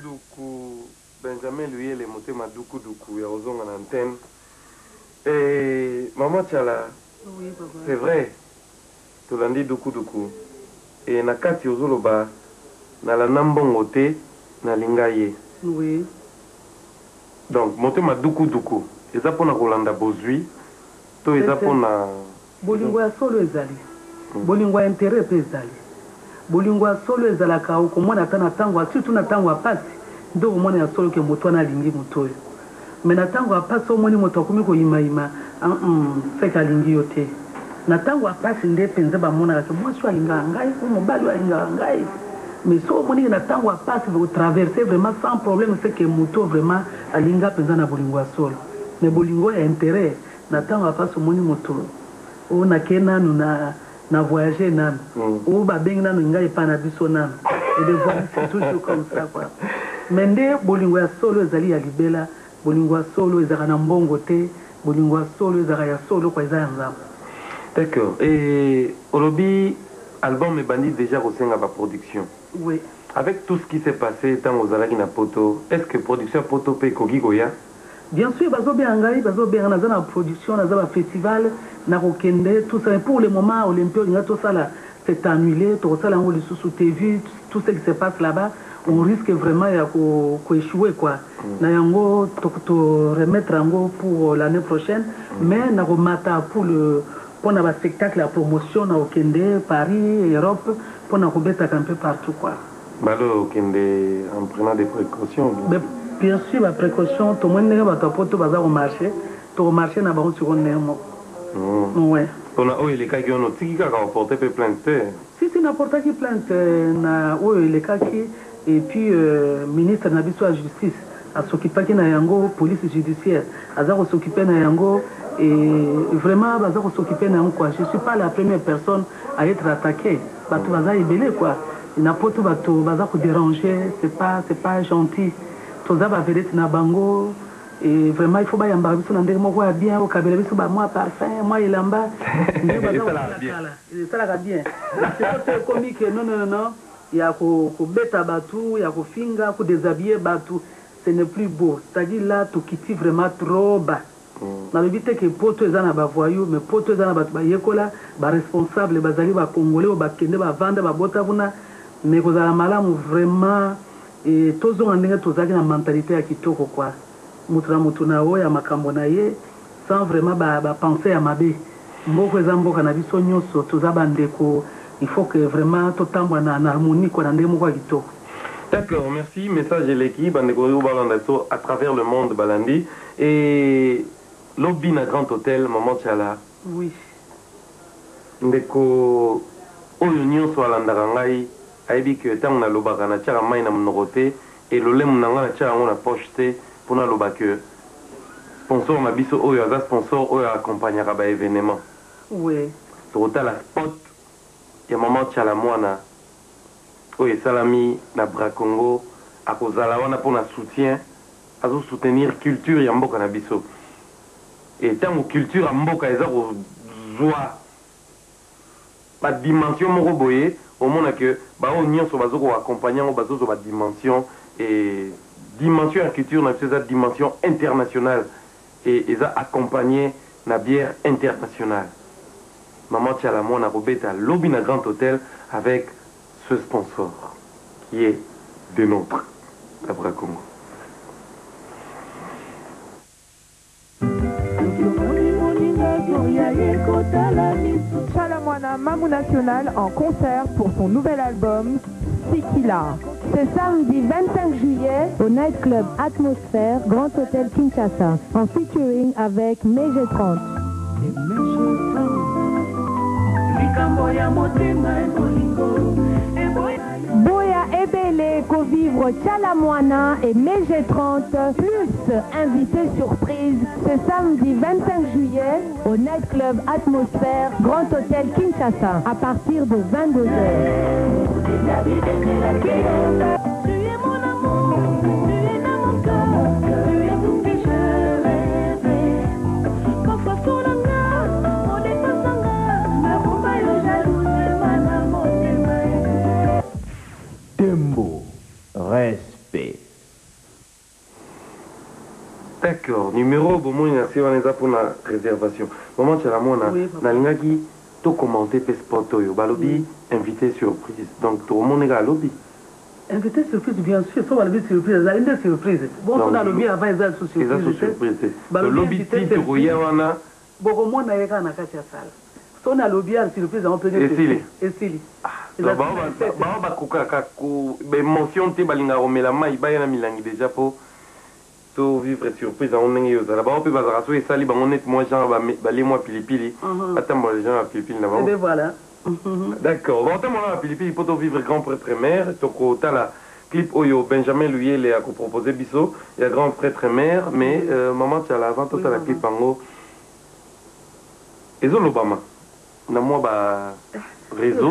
duku Benjamin lui les moté ma duku duku ya ozonga na antenne. Et maman Tchala, oui, papa. C'est vrai. Tu l'as dit duku duku. Et nakati ozoloba na la nambongo te na lingaye. Oui. Donc moté ma duku duku. Eza pona kolanda bozui. To eza pona bolingo ya solo ezali. Bolingo ya intérêt pe ezali. Bolingo ya solo ezalaka okomona ata na tango surtout na tango ya pasi ndo omona ya solo ke moto wana alingi moto oyo. Mais na tango ya pasi omoni moto akomi koyimayima feka alingi yo te. Na tango ya pasi nde penza bamonaka ke mwasi alingaka ngai o mobali alingaka ngai. Mais so omoni na tango ya pasi vous traverser vraiment sans problème c'est que moto vraiment alinga penza na bolingo ya solo. Mais bolingo ya intérêt na tango ya pasi omoni moto o na kenanu na voyager nanu ou babengi nanu ngai pa na biso nanu et de voir c'est toujours comme ça quoi. Mais nde bolingo ya solo ezali ya libela, bolingo ya solo ezaka na mbongo te, bolingo ya solo ezaka ya solo kwa eza ya nzambe. D'accord. Et Olobi album est bandit déjà au sein de la production. Oui. Avec tout ce qui s'est passé tant aux Alaki na poto, est-ce que production poto pe kogi goya? Bien sûr, bazo bien ngai, bazo bien na zona production, na zona festival, na rokende, tout ça. Pour le moment, Olympia, tout ça là, c'est annulé, tout ça là, on les sous-sous-té vu, tout ce qui se passe là-bas, on risque vraiment d'échouer quoi. Na yango, to remettre en go pour l'année prochaine, mais na remata pour le spectacle, la promotion, na Okende, Paris, Europe, pour na remettre un peu partout quoi. Balo Okende en prenant des précautions. Bien sûr, la précaution, tout le monde n'est pas au marché, tout le marché n'a pas sur un némo. Ouais. On a eu les cas qui ont porté plainte. Si n'importe qui plainte, na les cas qui et puis ministre de la justice a s'occupé de la police judiciaire, a s'occupé de la et vraiment a s'occupé de quoi. Je suis pas la première personne à être attaquée. Batou baza ibelé quoi. N'importe batou baza ko déranger, c'est pas gentil. Toza ba vedette na bango et vraiment il faut ba yamba biso na ndenge moko ya bien au kabela biso ba moi parfum moi ilamba ndenge baza ça la bien c'est comique non ya ko beta batu ya ko finga ko déshabiller batu ce n'est plus beau c'est-à-dire là tu quittes vraiment trop bas na bibite que poto ezana ba voyou mais poto ezana batu ba yekola ba responsable bazali ba congolais ba kende ba vanda ba bota buna mais ko za malamu vraiment et tous ont une mentalité à kitoko quoi. Mutra mutuna ya makambo na ye sans vraiment penser à mabe. Mboko ezamboka na biso nyonso toza bandeko il faut que vraiment totambo na harmonie quoi ndenge moko kitoko. D'accord, merci. Message de l'équipe bandeko balandaso à travers le monde balandi et lobby na Grand Hôtel Maman Tchala. Oui. Ndeko oyo nyonso alandaka ngai aibi que tant na lobaka na tchara mai na mnogote et le lem na ngana tchara ngona poche te pour na loba que sponsor na biso oyo aza sponsor oyo accompagnera ba événement. Oui. Tota la spot ya Maman Tchala mwana oyo salami na Bra Congo akozala wana pour na soutien azo soutenir culture ya mboka na biso. Et tant culture ya mboka eza ko joie pas dimension moko boye au monde que bah on y a sur bazo accompagnant bazo sur dimension et dimension en culture na cette dimension internationale et ils a accompagné na bière internationale. Maman Tchala mona robeta lobby na Grand Hôtel avec ce sponsor qui est de notre Bra Congo. Tchala Mwana Mamou National en concert pour son nouvel album Sikila. Ce samedi 25 juillet au nightclub Atmosphère, Grand Hôtel Kinshasa, en featuring avec Mege 30. Boya Ebele co-vivre Tchala Mwana et Mege 30 plus invité surprise ce samedi 25 juillet au nightclub Atmosphère Grand Hôtel Kinshasa à partir de 22h. Tu es mon amour, tu es dans mon cœur, tu es tout que je rêvais. Quand ça sonne en gare, on dépasse en gare, ma combat est jalouse, ma Tembo, respect. D'accord. Numéro, bon, moi, il y a pour la réservation. Moment, tu as la moine. Dans le qui tu commenté pour sport, balobi, invité surprise. Donc, tout le monde est à lobby. Invité surprise, bien sûr. Ça va le surprise. Il y a une surprise. Bon, on a le lobby avant, ils ont surprise. Le lobby, tu te regardes. Beaucoup de monde n'a pas de salle. Si on a le lobby, surprise, on peut dire. Et Sili. Mention te balinga romela mai bayana milangi déjà pour to vivre surprise on ngi yoza là-bas on peut bazara so et sali ba on est moi genre ba les mois pilipili attends les gens à pilipili là-bas et voilà d'accord bon attends moi à pilipili pour to vivre grand prêtre mère toko tala clip oyo Benjamin Luyele a proposé biso il y a grand prêtre mère mais maman tu as la vente la clip ango et Obama na moi ba réseau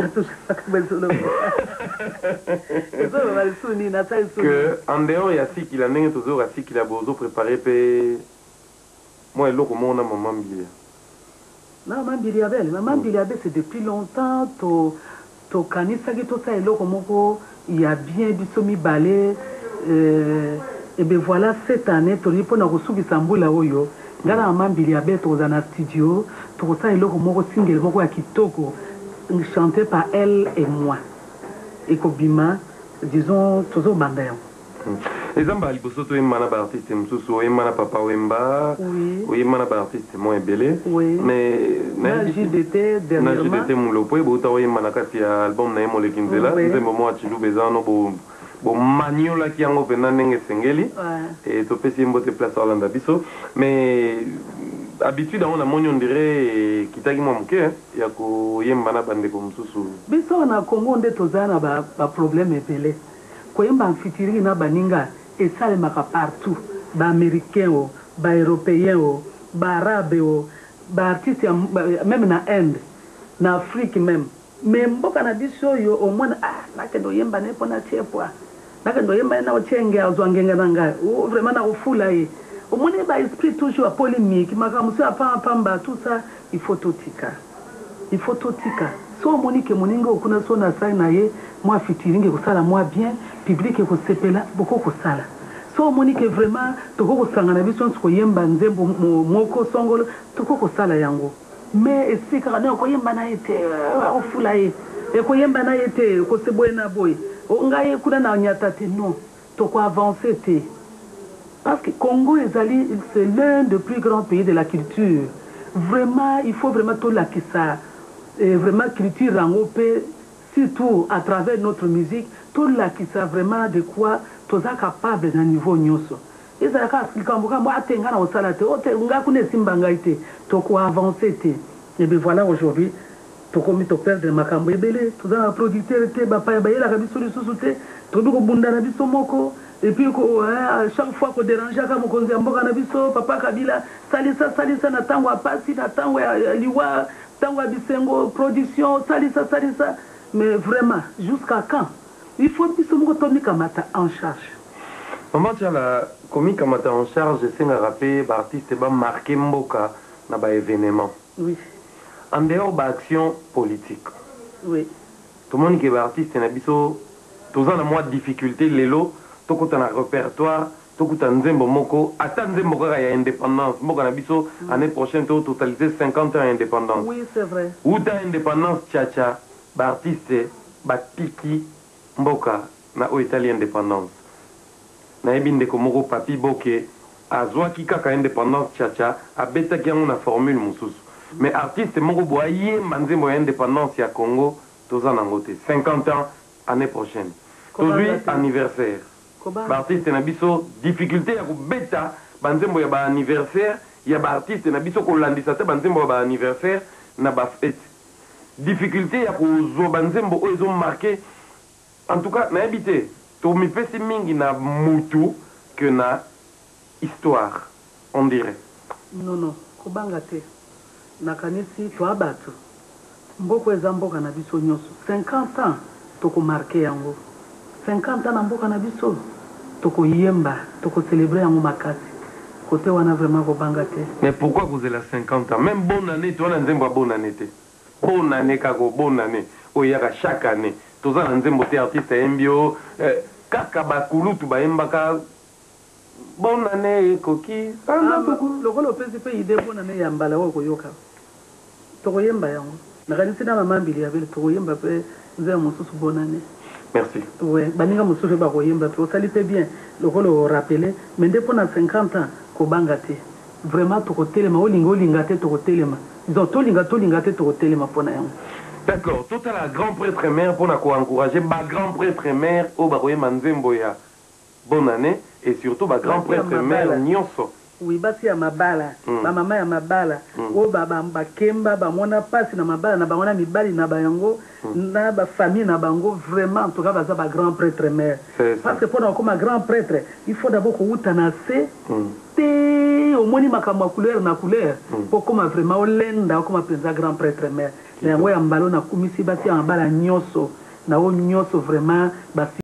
que en dehors il y a si qu'il a n'engagé toujours à si qu'il a besoin préparé pe moi et l'autre monde maman Bilia maman Biliabel c'est depuis longtemps to kanisa qui tout ça et l'autre moko il y a bien du somi balé et ben voilà cette année to lipo na kusubi sambula oyo ngala maman Biliabel to dans studio to ça et l'autre moko single moko ya kitoko chanté par elle et moi. Et Kobima, disons, toujours Bandayon. Les gens qui sont artistes, papa Wemba, oui, artiste, moi belé. Oui. Mais JDT dernièrement. JDT Moulopo, album na Emole Kinzela, c'est moment à Chilou Bezano, bon maniola qui en open nenge sengeli et to pesi mbote place Orlando biso mais habitude on a moni on dirait kitaki mo muke ya ko yemba na bande ko mususu biso na Congo nde tozana ba problème epele ko yemba mfitiri na baninga et ça le maka partout ba américain o ba européen o ba arabe o ba artiste même na Inde na Afrique même mais mboka na biso yo au moins na kendo yemba ne pona chepwa na kendo yemba na ochenge azwangenga nanga o vraiment na ofula yi au moins ba esprit toujours polémique makamusi apamba tout ça il faut totika so monique moninga okuna so na sai na ye moi fitiringe ko sala moi bien public ko sepela boko ko sala so monique vraiment to ko sangana biso ko yemba nzembo moko songolo to ko sala yango mais esi ka na ko yemba na ete ofula yi e ko yemba na ete ko sebwena boy o ngaye kuna na nyata te non to ko avancer te parce que Congo c'est l'un des plus grands pays de la culture vraiment il faut vraiment tout la ça et vraiment culture en OP surtout à travers notre musique tout la ça vraiment de quoi tous est capable d'un niveau nyoso et ça ka kikambuka mo atenga na osala te ote ngakune simbanga ite to ko avancer te et bien voilà aujourd'hui to komi to perdre makambo ebele to za producteur te ba pa ba yela ka biso lisusu te to biko bunda na biso moko et puis chaque fois qu'on dérange comme on dit mboka na biso papa Kabila salisa na tango apasi na tango liwa tango bisengo production salisa mais vraiment jusqu'à quand il faut biso moko to mikamata en charge maman tia la komi kamata en charge c'est un rappel ba artiste ba marqué mboka na ba événement oui en dehors ba action politique oui tout le monde qui est artiste na biso tous en a moins de difficulté lelo tokuta na répertoire tokuta nzembo moko ata nzembo kaka ya indépendance mboka na biso année prochaine to totalité 50 ans indépendance oui c'est vrai uta indépendance tchatcha ba artiste ba tiki mboka na o Italie indépendance na ebinde ko moko papi boke azwaki kaka indépendance tchatcha abetaki yango na formule mususu mais artiste moko boye manzembo ya indépendance ya Congo toza nango te 50 ans année prochaine tozwi anniversaire artiste na biso difficulté ya kobeta banzembo ya ba anniversaire ya ba artiste na biso kolandisa te banzembo ya ba anniversaire na ba fête difficulté ya kozwa banzembo oyo ezo marqué en tout cas nayebi te tomipesi mingi na mutu que na histoire on dirait non kobanga te nakanisi to bato mboko eza mboka na biso nyonso 50 ans tokomarke yango 50 ans na mboka na biso toko yemba toko célébrer yango makasi côté wana vraiment kobanga te mais pourquoi vous êtes là 50 ans même bonne année toi na nzembo bonne année te bonne année kako bonne année oyaka chaque année toza na nzembo te artiste embio kaka bakulutu bayembaka bonne année ekoki sanza tuku lokola opesi mpe ide bonne année ya mbala oyo koyoka tokoyemba yango nakanisi na mama mbili yabele tokoyemba mpe nzela mosusu bonne année. merci. Ouais, baninga mosusu bakoyemba mpe osali mpe bien lokola orapele mais nde mpona 50 ans kobanga te vraiment tokotelema olinga te tokotelema donc tolinga te tokotelema mpona yango. D'accord, tout à la grand prêtre mère pour encourager ma grand prêtre mère au bakoyemba nzembo ya bonne année et surtout ma grand prêtre mère nyonso. Oui, basi ya mabala, ba mama ya mabala, o ba kemba ba mona pasi na mabala na bangona mibali na bayango na ba famille na bango vraiment en tout cas baza ba grand prêtre mère. Parce que pour comme grand prêtre, il faut d'abord ko utana se te au moni makamba couleur na couleur pour comme vraiment o lenda comme président grand prêtre mère. Na yango ya mbalo na kumisi basi ya mabala nyonso na o nyonso vraiment basi